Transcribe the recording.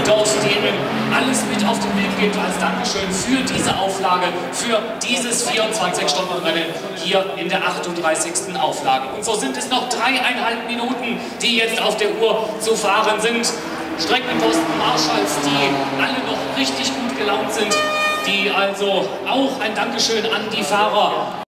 dort denen alles mit auf den Weg gibt als Dankeschön für diese Auflage, für dieses 24-Stunden-Rennen hier in der 38. Auflage. Und so sind es noch 3,5 Minuten, die jetzt auf der Uhr zu fahren sind. Streckenposten Marschalls, die alle noch richtig gut gelaunt sind, die also auch ein Dankeschön an die Fahrer